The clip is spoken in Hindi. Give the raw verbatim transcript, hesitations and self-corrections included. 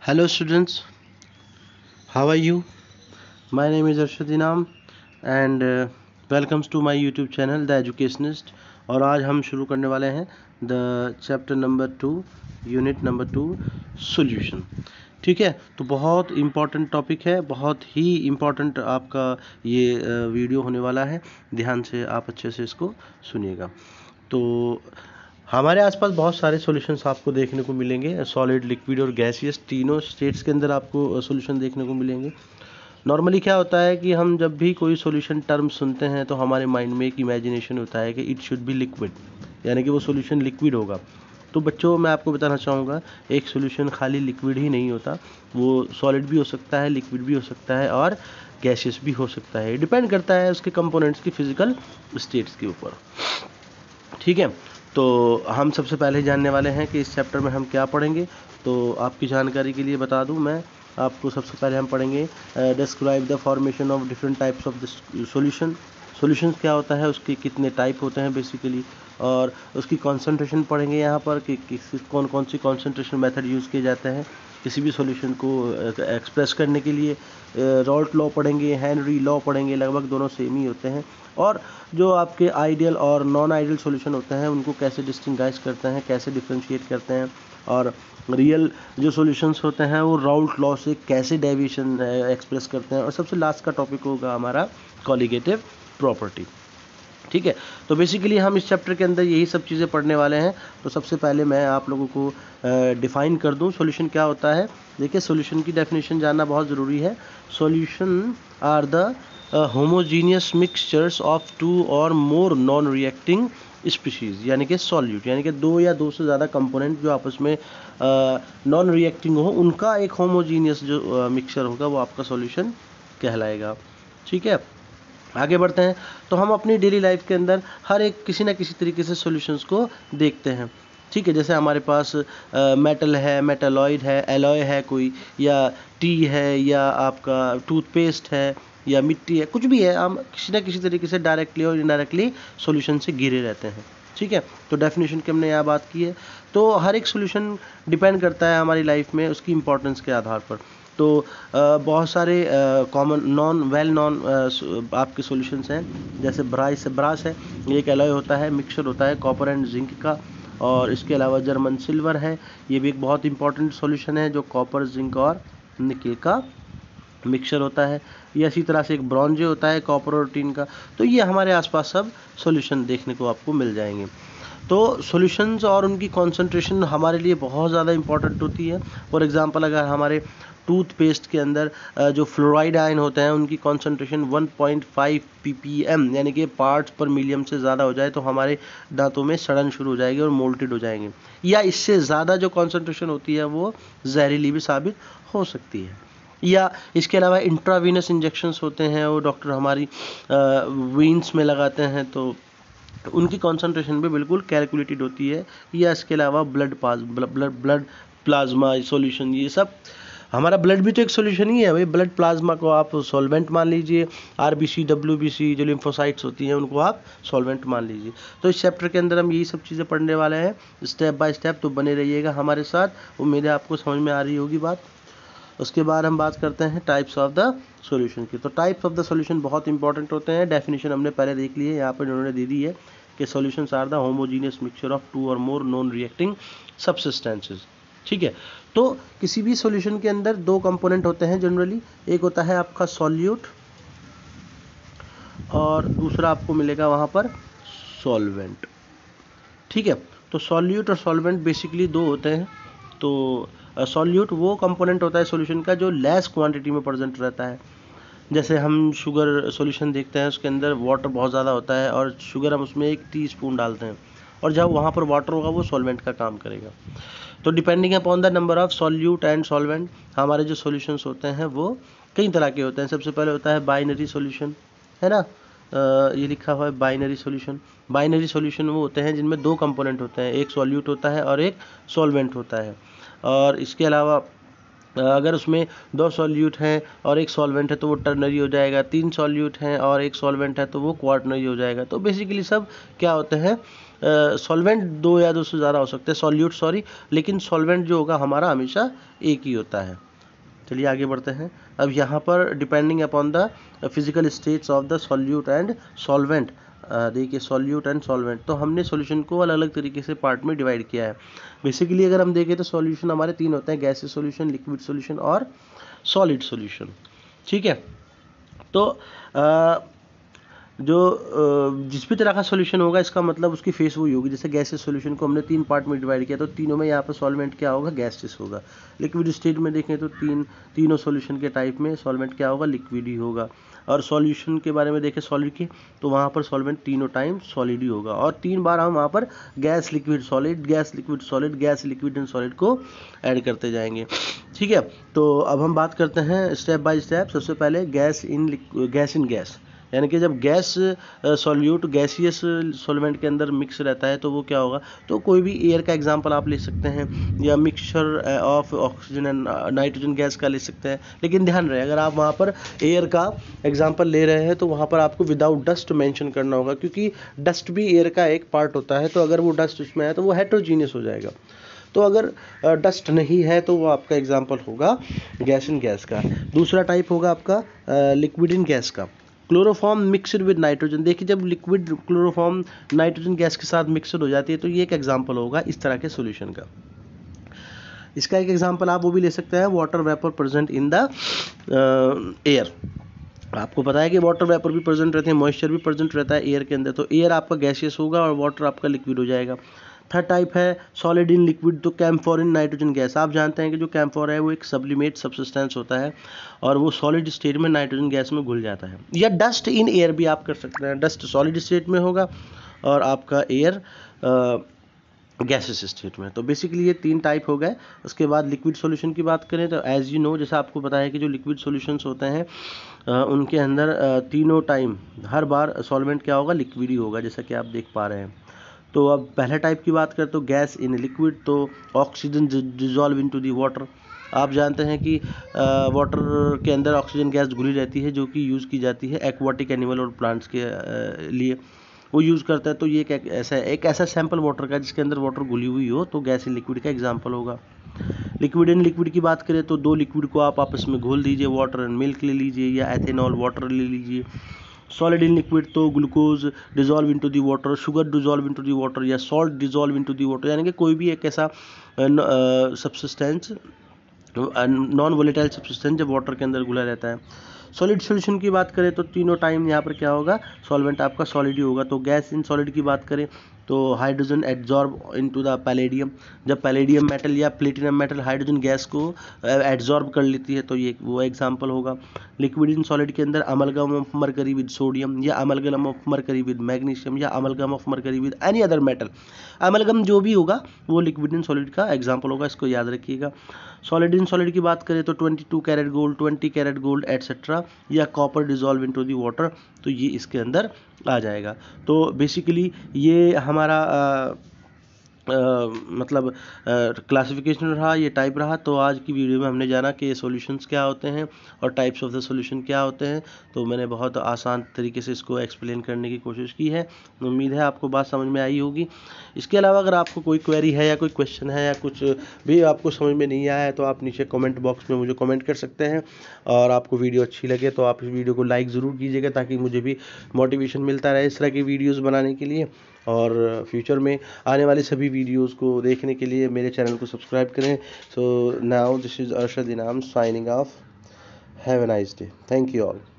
Hello students, how are you? My name is Arshad Inam and uh, welcomes to my YouTube channel The Educationist। और आज हम शुरू करने वाले हैं the chapter number two, unit number two, solution. ठीक है, तो बहुत इम्पॉर्टेंट टॉपिक है, बहुत ही इम्पॉर्टेंट आपका ये वीडियो होने वाला है। ध्यान से आप अच्छे से इसको सुनिएगा। तो हमारे आसपास बहुत सारे सॉल्यूशंस आपको देखने को मिलेंगे, सॉलिड, लिक्विड और गैसियस तीनों स्टेट्स के अंदर आपको सॉल्यूशन देखने को मिलेंगे। नॉर्मली क्या होता है कि हम जब भी कोई सॉल्यूशन टर्म सुनते हैं तो हमारे माइंड में एक इमेजिनेशन होता है कि इट शुड बी लिक्विड, यानी कि वो सॉल्यूशन लिक्विड होगा। तो बच्चों, मैं आपको बताना चाहूँगा, एक सॉल्यूशन खाली लिक्विड ही नहीं होता, वो सॉलिड भी हो सकता है, लिक्विड भी हो सकता है और गैसियस भी हो सकता है। डिपेंड करता है उसके कंपोनेंट्स की फिजिकल स्टेट्स के ऊपर। ठीक है, तो हम सबसे पहले जानने वाले हैं कि इस चैप्टर में हम क्या पढ़ेंगे। तो आपकी जानकारी के लिए बता दूं मैं आपको, सबसे पहले हम पढ़ेंगे describe the formation of different types of the solution. Solutions क्या होता है, उसके कितने टाइप होते हैं बेसिकली, और उसकी कॉन्सेंट्रेशन पढ़ेंगे यहाँ पर कि किस कौन कौन सी कॉन्सेंट्रेशन मेथड यूज़ किए जाते हैं किसी भी सॉल्यूशन को एक्सप्रेस करने के लिए। रॉल्ट लॉ पढ़ेंगे, हेनरी लॉ पढ़ेंगे, लगभग दोनों सेम ही होते हैं। और जो आपके आइडियल और नॉन आइडियल सॉल्यूशन होते हैं उनको कैसे डिस्टिंग्विश करते हैं, कैसे डिफ्रेंशिएट करते हैं, और रियल जो सॉल्यूशंस होते हैं वो राउल्ट लॉ से कैसे डेविएशन एक्सप्रेस करते हैं। और सबसे लास्ट का टॉपिक होगा हमारा कॉलिगेटिव प्रॉपर्टी। ठीक है, तो बेसिकली हम इस चैप्टर के अंदर यही सब चीज़ें पढ़ने वाले हैं। तो सबसे पहले मैं आप लोगों को डिफ़ाइन कर दूं सॉल्यूशन क्या होता है। देखिए, सॉल्यूशन की डेफिनेशन जानना बहुत ज़रूरी है। Solution are the homogeneous mixtures of two or more non reacting species, यानी कि सॉल्यूट, यानी कि दो या दो से ज़्यादा कंपोनेंट जो आपस में नॉन रिएक्टिंग हो, उनका एक होमोजीनियस जो मिक्सचर होगा वो आपका सॉल्यूशन कहलाएगा। ठीक है, आगे बढ़ते हैं। तो हम अपनी डेली लाइफ के अंदर हर एक किसी ना किसी तरीके से सॉल्यूशंस को देखते हैं। ठीक है, जैसे हमारे पास मेटल है, मेटालॉइड है, एलॉय है कोई, या टी है, या आपका टूथपेस्ट है, या मिट्टी है, कुछ भी है, हम किसी ना किसी तरीके से डायरेक्टली और इनडायरेक्टली सॉल्यूशन से घिरे रहते हैं। ठीक है, तो डेफिनेशन की हमने यहाँ बात की है। तो हर एक सॉल्यूशन डिपेंड करता है हमारी लाइफ में उसकी इंपॉर्टेंस के आधार पर। तो बहुत सारे कॉमन नॉन वेल नॉन आपके सॉल्यूशंस हैं, जैसे ब्रास ब्रास है, ये एक एलॉय होता है, मिक्सचर होता है कॉपर एंड जिंक का। और इसके अलावा जर्मन सिल्वर है, ये भी एक बहुत इंपॉर्टेंट सॉल्यूशन है जो कॉपर, जिंक और निकल का मिक्सचर होता है। या इसी तरह से एक ब्रॉन्जे होता है कॉपर और टिन का। तो ये हमारे आसपास सब सॉल्यूशन देखने को आपको मिल जाएंगे। तो सॉल्यूशंस और उनकी कॉन्सेंट्रेशन हमारे लिए बहुत ज़्यादा इंपॉर्टेंट होती है। फॉर एग्जांपल, अगर हमारे टूथपेस्ट के अंदर जो फ्लोराइड आयन होते हैं उनकी concentration one point five ppm, यानी कि पार्ट्स पर मिलियन से ज़्यादा हो जाए तो हमारे दांतों में सड़न शुरू हो जाएगी और मोल्टेड हो जाएंगे। या इससे ज़्यादा जो कॉन्सेंट्रेशन होती है वो जहरीली भी साबित हो सकती है। या इसके अलावा इंट्रावीनस इंजेक्शंस होते हैं, वो डॉक्टर हमारी वेन्स में लगाते हैं, तो उनकी कॉन्सेंट्रेशन भी बिल्कुल कैलकुलेटेड होती है। या इसके अलावा ब्लड पास ब्लड ब्लड प्लाज्मा सॉल्यूशन, ये सब हमारा ब्लड भी तो एक सॉल्यूशन ही है भाई। ब्लड प्लाज्मा को आप सॉल्वेंट मान लीजिए, आरबीसी, डब्ल्यूबीसी जो लिम्फोसाइट्स होती हैं उनको आप सॉल्वेंट मान लीजिए। तो इस चैप्टर के अंदर हम यही सब चीज़ें पढ़ने वाले हैं स्टेप बाय स्टेप, तो बने रहिएगा हमारे साथ। उम्मीद है आपको समझ में आ रही होगी बात। उसके बाद हम बात करते हैं टाइप्स ऑफ द सॉल्यूशन की। तो टाइप्स ऑफ द सॉल्यूशन बहुत इंपॉर्टेंट होते हैं। डेफिनेशन हमने पहले देख ली है, यहाँ पर इन्होंने दे दी है कि solutions are the homogeneous mixture of two or more non reacting substances. ठीक है, तो किसी भी सॉल्यूशन के अंदर दो कंपोनेंट होते हैं जनरली, एक होता है आपका सॉल्यूट और दूसरा आपको मिलेगा वहाँ पर सॉल्वेंट। ठीक है, तो सॉल्यूट और सॉल्वेंट बेसिकली दो होते हैं। तो सॉल्यूट uh, वो कंपोनेंट होता है सॉल्यूशन का जो लेस क्वांटिटी में प्रेजेंट रहता है। जैसे हम शुगर सॉल्यूशन देखते हैं, उसके अंदर वाटर बहुत ज़्यादा होता है और शुगर हम उसमें एक टीस्पून डालते हैं, और जब वहाँ पर वाटर होगा वो सॉल्वेंट का काम करेगा। तो depending upon the number of solute and solvent, हमारे जो सॉल्यूशंस होते हैं वो कई तरह के होते हैं। सबसे पहले होता है बाइनरी सॉल्यूशन, है ना, Uh, ये लिखा हुआ है बाइनरी सॉल्यूशन। बाइनरी सॉल्यूशन वो होते हैं जिनमें दो कंपोनेंट होते हैं, एक सॉल्यूट होता है और एक सॉल्वेंट होता है। और इसके अलावा अगर उसमें दो सॉल्यूट हैं और एक सॉल्वेंट है तो वो टर्नरी हो जाएगा, तीन सॉल्यूट हैं और एक सॉल्वेंट है तो वो क्वार्टनरी हो जाएगा। तो बेसिकली सब क्या होते हैं, सॉल्वेंट दो या दो से ज़्यादा हो सकते हैं, सॉल्यूट सॉरी, लेकिन सॉल्वेंट जो होगा हमारा हमेशा एक ही होता है। चलिए आगे बढ़ते हैं। अब यहाँ पर depending upon the physical states of the solute and solvent, देखिए सॉल्यूट एंड सॉल्वेंट, तो हमने सॉल्यूशन को अलग अलग तरीके से पार्ट में डिवाइड किया है। बेसिकली अगर हम देखें तो सॉल्यूशन हमारे तीन होते हैं, गैसीय सॉल्यूशन, लिक्विड सॉल्यूशन और सॉलिड सॉल्यूशन। ठीक है, तो आ, जो जिस भी तरह का सॉल्यूशन होगा इसका मतलब उसकी फेस वही होगी। जैसे गैसीय सॉल्यूशन को हमने तीन पार्ट में डिवाइड किया तो तीनों में यहाँ पर सॉल्वेंट क्या होगा, गैसेस होगा। लिक्विड स्टेट में देखें तो तीन तीनों सॉल्यूशन के टाइप में सॉल्वेंट क्या होगा, लिक्विड ही होगा। और सॉल्यूशन के बारे में देखें सॉलिड की, तो वहाँ पर सॉल्वेंट तीनों टाइम सॉलिड ही होगा। और तीन बार हम वहाँ पर gas liquid solid, gas liquid solid, gas liquid and solid को ऐड करते जाएंगे। ठीक है, तो अब हम बात करते हैं स्टेप बाय स्टेप। सबसे पहले gas in gas in gas, यानी कि जब गैस सॉल्यूट गैसियस सॉल्वेंट के अंदर मिक्स रहता है तो वो क्या होगा, तो कोई भी एयर का एग्जांपल आप ले सकते हैं या mixture of oxygen and nitrogen gas का ले सकते हैं। लेकिन ध्यान रहे अगर आप वहाँ पर एयर का एग्जांपल ले रहे हैं तो वहाँ पर आपको विदाउट डस्ट मेंशन करना होगा, क्योंकि डस्ट भी एयर का एक पार्ट होता है। तो अगर वो डस्ट उसमें है तो वो हेट्रोजीनियस हो जाएगा। तो अगर डस्ट नहीं है तो वो आपका एग्जांपल होगा गैस इन गैस का। दूसरा टाइप होगा आपका लिक्विड इन गैस का, क्लोरोफॉर्म मिक्सड विद नाइट्रोजन। देखिए जब लिक्विड क्लोरोफॉर्म नाइट्रोजन गैस के साथ मिक्सड हो जाती है तो ये एक एग्जांपल होगा इस तरह के सॉल्यूशन का। इसका एक एग्जांपल आप वो भी ले सकते हैं, water vapour present in the air. आपको पता है कि वाटर वेपर भी प्रेजेंट रहते हैं, मॉइस्चर भी प्रेजेंट रहता है एयर के अंदर, तो एयर आपका गैसियस होगा और वाटर आपका लिक्विड हो जाएगा। थर्ड टाइप है सॉलिड इन लिक्विड, तो कैम्फोर इन नाइट्रोजन गैस। आप जानते हैं कि जो कैम्फोर है वो एक सब्लिमेट सब्सटेंस होता है और वो सॉलिड स्टेट में नाइट्रोजन गैस में घुल जाता है। या डस्ट इन एयर भी आप कर सकते हैं, डस्ट सॉलिड स्टेट में होगा और आपका एयर गैसेस स्टेट में। तो बेसिकली ये तीन टाइप हो गए। उसके बाद लिक्विड सॉल्यूशन की बात करें तो एज यू नो, जैसा आपको पता है कि जो लिक्विड सॉल्यूशंस होते हैं आ, उनके अंदर आ, तीनों टाइम हर बार सॉल्वेंट क्या होगा, लिक्विड ही होगा, जैसा कि आप देख पा रहे हैं। तो अब पहले टाइप की बात करें तो गैस इन लिक्विड, तो oxygen dissolve into the water. आप जानते हैं कि वाटर के अंदर ऑक्सीजन गैस घुली रहती है जो कि यूज़ की जाती है एक्वाटिक एनिमल और प्लांट्स के आ, लिए वो यूज़ करता है। तो ये एक ऐसा एक ऐसा सैंपल वाटर का जिसके अंदर वाटर घुली हुई हो तो गैस इन लिक्विड का एग्जांपल होगा। लिक्विड इन लिक्विड की बात करें तो दो लिक्विड को आप आपस में घोल दीजिए, वाटर एंड मिल्क ले लीजिए या एथेनॉल वाटर ले लीजिए। सॉलिड इन लिक्विड तो glucose dissolve into the water, sugar dissolve into the water या salt dissolve into the water, यानी कि कोई भी एक ऐसा सब्सटेंस नॉन वोलेटाइल सब्सटेंस जब वाटर के अंदर घुला रहता है। सॉलिड सॉल्यूशन की बात करें तो तीनों टाइम यहाँ पर क्या होगा, सॉल्वेंट आपका सॉलिड ही होगा। तो गैस इन सॉलिड की बात करें तो hydrogen adsorb into the palladium, जब पैलेडियम मेटल या प्लेटिनम मेटल हाइड्रोजन गैस को एड्जॉर्ब कर लेती है तो ये वो एग्जांपल होगा। लिक्विड इन सॉलिड के अंदर amalgam of mercury with sodium या amalgam of mercury with magnesium या amalgam of mercury with any other metal. Amalgam जो भी होगा वो लिक्विड इन सॉलिड का एग्जांपल होगा, इसको याद रखिएगा। सॉलिड इन सॉलिड की बात करें तो twenty two carat gold, twenty carat gold etcetera या copper dissolve into the water, तो ये इसके अंदर आ जाएगा। तो बेसिकली ये हमारा आ, आ, मतलब क्लासिफिकेशन रहा, ये टाइप रहा। तो आज की वीडियो में हमने जाना कि सॉल्यूशंस क्या होते हैं और टाइप्स ऑफ द सॉल्यूशन क्या होते हैं। तो मैंने बहुत आसान तरीके से इसको एक्सप्लेन करने की कोशिश की है, उम्मीद है आपको बात समझ में आई होगी। इसके अलावा अगर आपको कोई क्वेरी है या कोई क्वेश्चन है या कुछ भी आपको समझ में नहीं आया है तो आप नीचे कमेंट बॉक्स में मुझे कमेंट कर सकते हैं। और आपको वीडियो अच्छी लगे तो आप इस वीडियो को लाइक ज़रूर कीजिएगा ताकि मुझे भी मोटिवेशन मिलता रहे इस तरह की वीडियोज़ बनाने के लिए। और फ्यूचर में आने वाली सभी वीडियोज़ को देखने के लिए मेरे चैनल को सब्सक्राइब करें। So now this is Arshad Inam signing off. Have a nice day, thank you all.